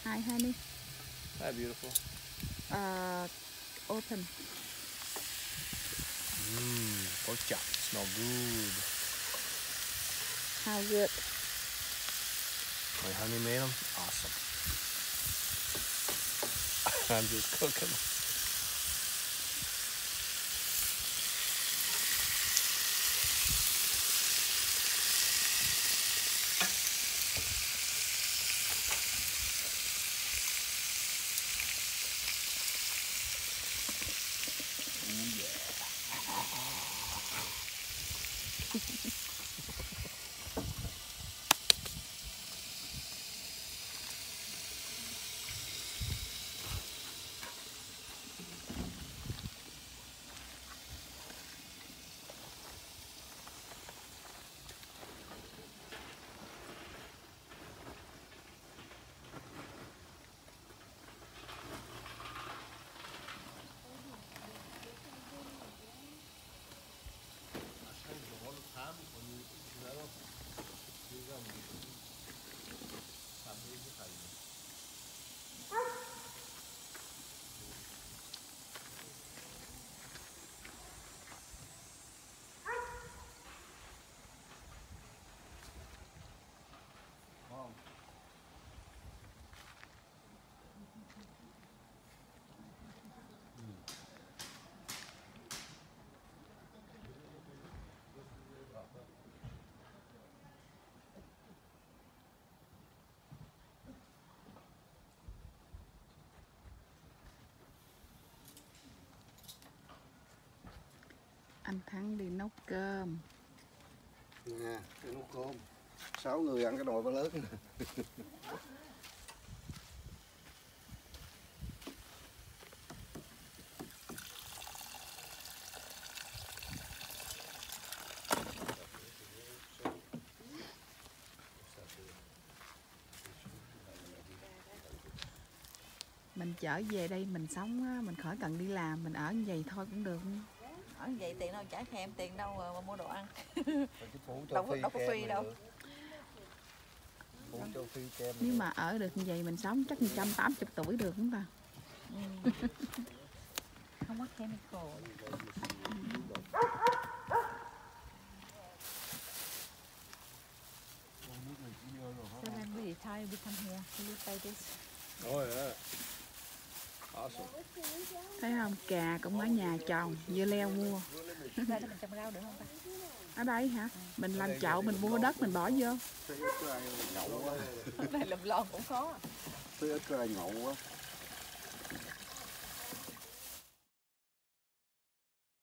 Hi, honey. Hi, beautiful. Open. Pork chop. Smell good. How good? My honey made them. Awesome. I'm just cooking. Anh Thắng đi nấu cơm. Nè, đi nấu cơm. 6 người ăn cái nồi ba lớn nè. Mình trở về đây mình sống á, mình khỏi cần đi làm, mình ở như vậy thôi cũng được. Ở như vậy tiền đâu trả thêm, tiền đâu mà mua đồ ăn. Đâu Đâu có free đâu. Nếu mà ở được như vậy mình sống chắc 180 tuổi được chúng ta. Không có chemical. So then we time we come here. Can you play this? Oh, yeah. Awesome. Thấy không? Cà cũng ở nhà trồng, dưa leo mua. Đây là mình trồng rau được không ta? Ở đây hả? Mình làm chậu, mình mua đất mình bỏ vô. Này làm lon cũng khó. Thứ ít có ai ngộ quá.